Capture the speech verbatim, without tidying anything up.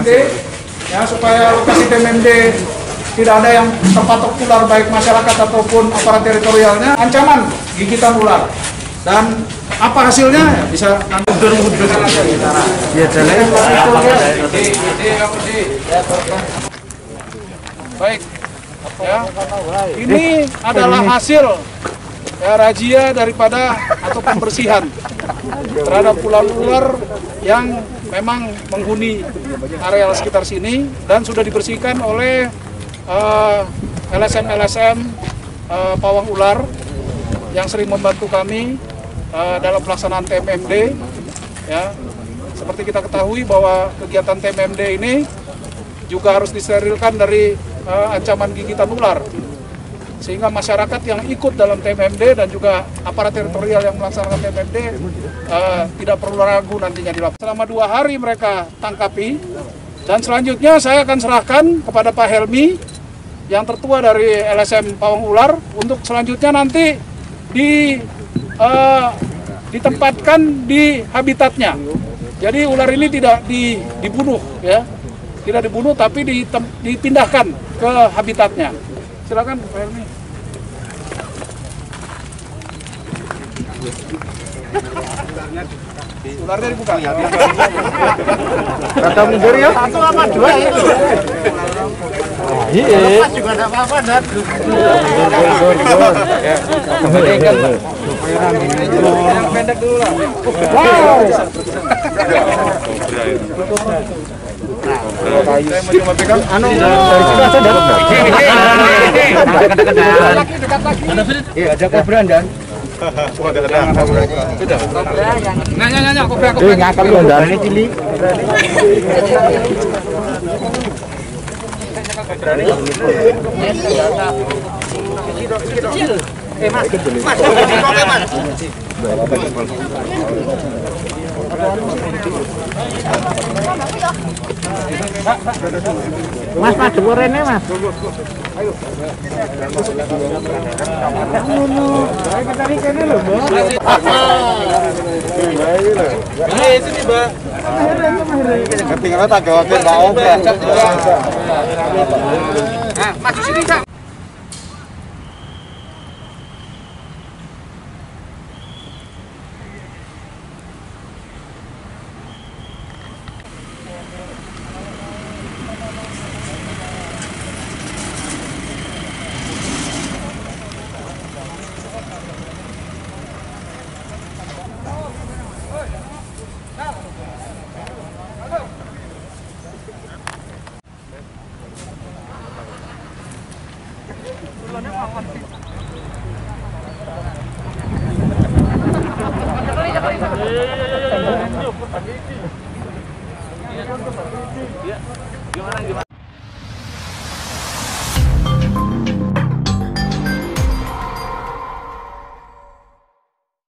M D ya, supaya lokasi T M M D tidak ada yang terpatok ular baik masyarakat ataupun aparat teritorialnya. Ancaman gigitan ular dan apa hasilnya ya bisa nanti mundur-mundur saja. Ya, baik. Ya, ini adalah hasil ya, razia daripada atau pembersihan terhadap ular-ular yang memang menghuni area sekitar sini dan sudah dibersihkan oleh uh, L S M L S M uh, pawang ular yang sering membantu kami uh, dalam pelaksanaan T M M D. Ya, seperti kita ketahui bahwa kegiatan T M M D ini juga harus disterilkan dari uh, ancaman gigitan ular, sehingga masyarakat yang ikut dalam T M M D dan juga aparat teritorial yang melaksanakan T M M D uh, tidak perlu ragu nantinya di lapangan. Selama dua hari mereka tangkapi, dan selanjutnya saya akan serahkan kepada Pak Helmi yang tertua dari L S M Pawang Ular untuk selanjutnya nanti di, uh, ditempatkan di habitatnya. Jadi ular ini tidak di, dibunuh, ya, tidak dibunuh, tapi ditem, dipindahkan ke habitatnya. Silakan Pak Helmi. Ularnya dibuka. Kata mundur ya. Satu apa dua itu? Iya. Lepas juga enggak apa-apa, Dan. Mundur, mundur. Ya. Kembalikan. Yang pendek dulu lah. Wow. Saya mau coba pegang. Anu dari situ aja dapat. Dekat lagi. Iya, ada kobra Dan. Nanya nanya kobra Eh, ngakal lu Dan ini cili. Eh, Mas. Mas, Mas. Mas, Mas, dukurene Mas. Ayo. Baik, kita ini kene lho, Bos. Ini sini, Mbak. Ketinggalan tak gawe bae. Nah, maju sini, Kak. Gimana gimana?